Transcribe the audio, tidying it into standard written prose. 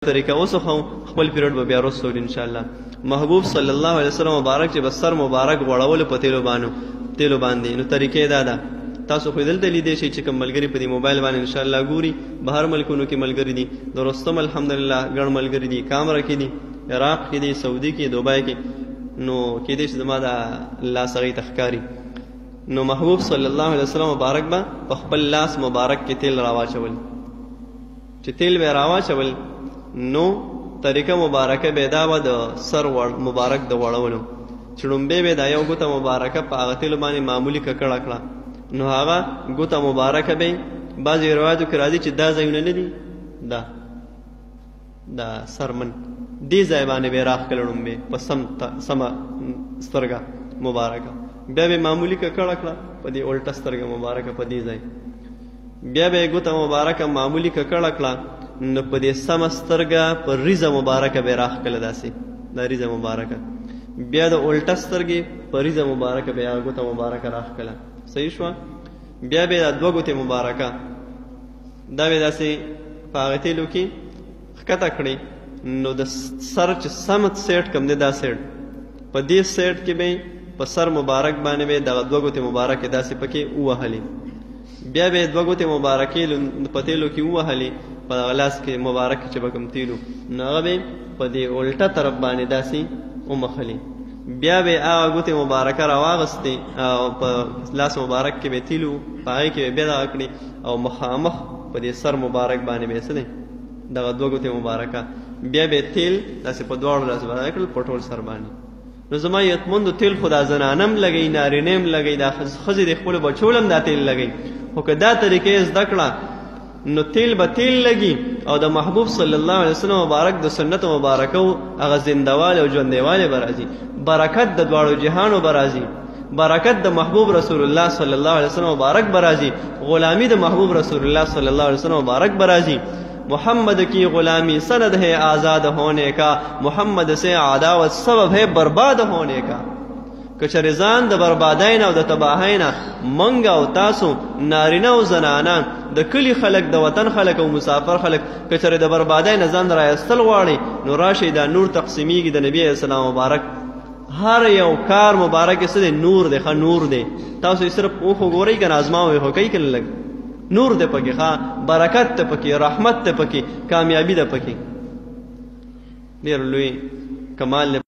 طریقه اوس خو خپل پیریډ به بیا وروسته ان شاء الله. محبوب صلی الله علیه وسلم مبارک چې بس سر مبارک غوړولو په تیلو باندې نو طریقې دا ده. تاسو خو دلته لیدی شئ چې کوم ملګري په دې موبایل باندې ان شاء الله ګوري، بهر ملکونو کې ملګري دي، د رستم الحمدلله ګڼ ملګري دي، کامره کې دي، عراق کې دي، سعودي کې، دوبای کې، نو کېدای شي زما د لاس هغې ته ښکاري. نو محبوب صلی الله علیه وسلم مبارک به په خپل لاس مبارک کې تیل راواچول. چې تیل به راواچول نو طریقه مبارکه به دا به د سر مبارک د غوړولو چې لومبی به دا یو ګوته مبارکه په هغه تیلو باندې معمولي ککړه کړه، نو هغه ګوته مبارکه به بعضې روایتو کې راځي چې دا ځایونه نه دي، دا سرمن دې ځای باندې به یې راښکله لومبی په سمه سترګه مبارکه، بیا به معمولي ککړه کړه په دې الټه سترګه مبارکه په دې ځای، بیا به یې ګوته مبارکه معمولي ککړه کړه، نو په دې سمه سترګه په ریزه مبارکه به یې راښکله داسې دا ریزه مبارکه، بیا د الټه سترګې په ریزه مبارکه به یې هغه ګوته مبارکه راښکله. صحیح شوه؟ بیا به یې دا دوه ګوتې مبارکه دا به یې داسې په هغه تیلو کې ښکته کړې، نو د سر چې سمت سیټ کوم دی دا سیټ په دې سیټ کې به په سر مبارک باندې به دغه دوه ګوتې مبارکې داسې پکې ووهلې، بیا به یې دوه ګوتې مبارکې په تیلو کې ووهلې په دغه لاس کې مبارک چې به کوم تیلو، نو هغه به په دې الټه طرف باندې داسې ومخلې، بیا به هغه ګوتې مبارکه راواغستې او په لاس مبارک کې به تیلو په هغې کې به بیا دغه کړي او مخامخ په دې سر مبارک باندې به یې څه دی دغه دوه ګوتې مبارکه، بیا به تیل داسې په دواړو لاسو باندې کړل په ټول سر باندې. نو زما یتمندو تیل خو دا زنانه هم لګوي، نارینه هم لګوي، دا ښځې د خپلو بچو هم دا تیل لګوي، خو که دا طریقې یې زده کړه نو تیل به تیل لګي او د محبوب صلی الله علیه وسلم مبارک د سنتو مبارکو هغه زندهوالی او ژوندیوالی به راځي، برکت د دواړو جهانو به راځي، برکت د محبوب رسول الله صلی الله علیه وسلم مبارک به راځي، غلامی د محبوب رسول الله صلی الله علیه وسلم مبارک به راځي. محمد کی غلامی سند ہے آزاد ہونے کا، محمد سے عداوت سبب ہے برباد ہونے کا. که چېرې ځان د بربادۍ نه او د تباهۍ نه موږ او تاسو نارینه او زنانه د کلي خلک د وطن خلک او مسافر خلک که چېرې د بربادۍ نه ځان رایستل غواړي نو راشئ دا نور تقسیمیږي د نبي علیه السلام مبارک هر یو کار مبارک یې څه دی نور دی، ښه نور دی، تاسو یې صرف اوښو ګورئ که نه ازماوئ خو کوئ که نه لږ نور دی پکې، ښه برکت دی پکې، رحمت دی پکې، کامیابي ده پکې، ډېر لوی کمال دی.